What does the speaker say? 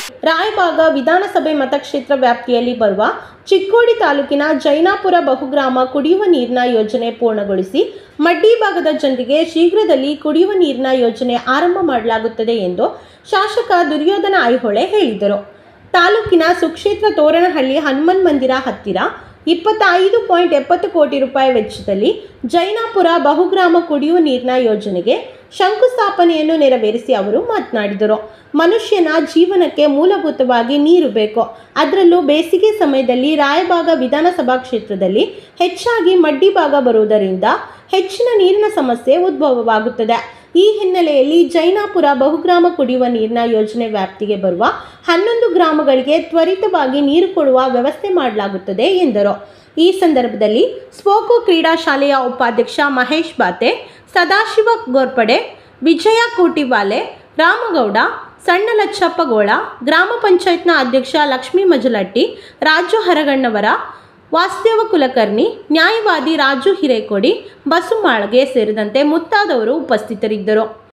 ರಾಯಬಾಗ ವಿಧಾನಸಭೆ ಮತಕ್ಷೇತ್ರ ವ್ಯಾಪ್ತಿಯಲ್ಲಿ ಬರುವ ಚಿಕ್ಕೋಡಿ ತಾಲೂಕಿನ ಜೈನಾಪುರ ಬಹುಗ್ರಾಮ ಕುಡಿಯುವ ನೀರಿನ ಯೋಜನೆ ಪೂರ್ಣಗೊಳಿಸಿ ಮಡ್ಡಿ ಭಾಗದ ಜನರಿಗೆ ಶೀಘ್ರದಲ್ಲಿ ಕುಡಿಯುವ ನೀರಿನ ಯೋಜನೆ ಆರಂಭ ಮಾಡಲಾಗುತ್ತದೆ ಎಂದು ಶಾಸಕ ದುರ್ಯೋಧನ ಐಹೊಳೆ ಹೇಳಿದರು. ತಾಲೂಕಿನ ಸುಕ್ಷೇತ್ರ ತೋರಣಹಳ್ಳಿ ಹನುಮನ್ ಮಂದಿರ ಹತ್ತಿರ 25.70 ಕೋಟಿ ರೂಪಾಯಿ ವೆಚ್ಚದಲ್ಲಿ ಜೈನಾಪುರ ಬಹುಗ್ರಾಮ ಕುಡಿಯುವ ನೀರಿನ ಯೋಜನೆಗೆ ಶಂಕುಸ್ಥಾಪನೆಯನ್ನು ನೆರವೇರಿಸಿ ಅವರು ಮಾತನಾಡಿದರು. ಮನುಷ್ಯನ ಜೀವನಕ್ಕೆ ಮೂಲಭೂತವಾಗಿ ನೀರು ಬೇಕು. ಅದರಲ್ಲೂ ಬೇಸಿಗೆ ಸಮಯದಲ್ಲಿ ರಾಯಬಾಗ ವಿಧಾನಸಭಾ ಕ್ಷೇತ್ರದಲ್ಲಿ ಹೆಚ್ಚಾಗಿ ಮಡ್ಡಿ ಭಾಗ ಬರುವುದರಿಂದ ಹೆಚ್ಚಿನ ನೀರಿನ ಸಮಸ್ಯೆ ಉದ್ಭವವಾಗುತ್ತದೆ. ಈ ಹಿನ್ನೆಲೆಯಲ್ಲಿ ಜೈನಾಪುರ ಬಹುಗ್ರಾಮ ಕುಡಿಯುವ ನೀರಿನ ಯೋಜನೆ ವ್ಯಾಪ್ತಿಗೆ ಬರುವ 11 ಗ್ರಾಮಗಳಿಗೆ ತ್ವರಿತವಾಗಿ ನೀರು ಕೊಡುವ ವ್ಯವಸ್ಥೆ ಮಾಡಲಾಗುತ್ತದೆ ಎಂದರು. ಈ ಸಂದರ್ಭದಲ್ಲಿ ಸ್ಪೋಕೋ ಕ್ರೀಡಾ ಶಾಲೆಯ ಉಪಾಧ್ಯಕ್ಷ ಮಹೇಶ್ ಬಾತೆ, ಸದಾಶಿವ ಗೋರ್ಪಡೆ, ವಿಜಯ ಕೋಟಿವಾಲೆ, ರಾಮಗೌಡ, ಸಣ್ಣ ಲಚ್ಚಪ್ಪಗೋಳ, ಗ್ರಾಮ ಪಂಚಾಯತ್ನ ಅಧ್ಯಕ್ಷ ಲಕ್ಷ್ಮೀ ಮಜಲಟ್ಟಿ, ರಾಜು ಹರಗಣ್ಣವರ, ವಾಸುದೇವ ಕುಲಕರ್ಣಿ, ನ್ಯಾಯವಾದಿ ರಾಜು ಹಿರೇಕೊಡಿ, ಬಸು ಮಾಳ್ಗೆ ಸೇರಿದಂತೆ ಮುಂತಾದವರು ಉಪಸ್ಥಿತರಿದ್ದರು.